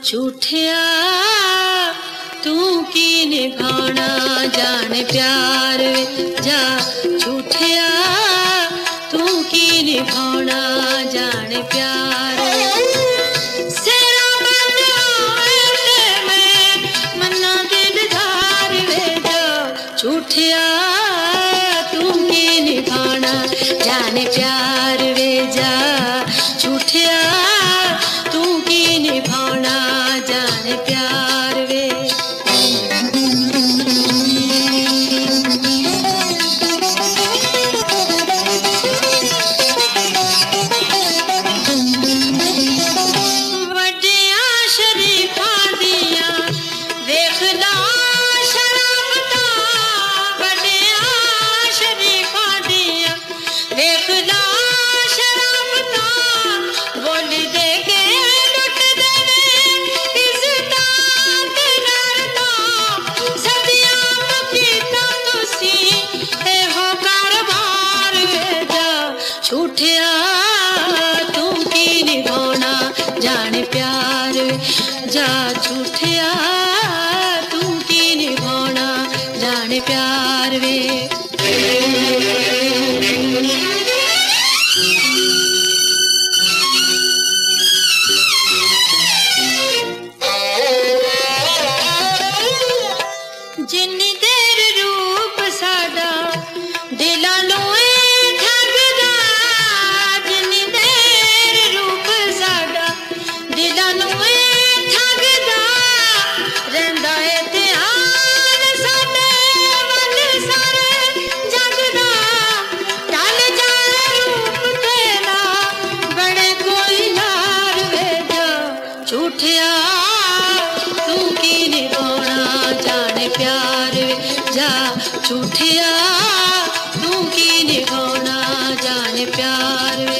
झूठिया तू की निभाना जाने प्यार जा झूठिया तू की निभाना जाने प्यार सेरा मैं मन्ना दिलदार वे जा झूठिया तू की निभाना जाने प्यार वे जा झूठिया तू की निभाना जाने प्यार वे झूठिया तू की निभाना जाने प्यार जा झूठिया तू की निभाना जाने प्यार वे जिन्नी देर रूप सादा दिला झूठिया तू की निभाना जाने प्यार जा झूठिया तू की निभाना जाने प्यार वे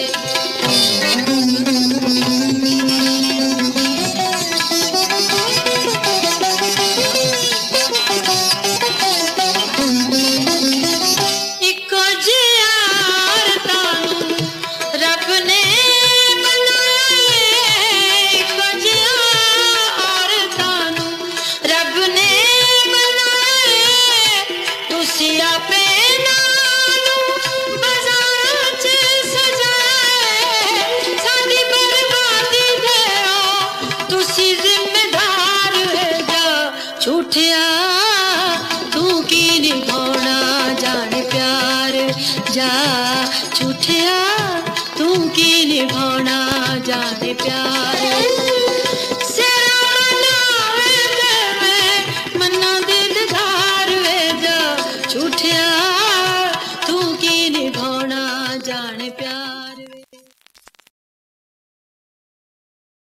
झूठिया तू की निभाना जाने प्यार जा झूठिया तू की निभाना जाने प्यार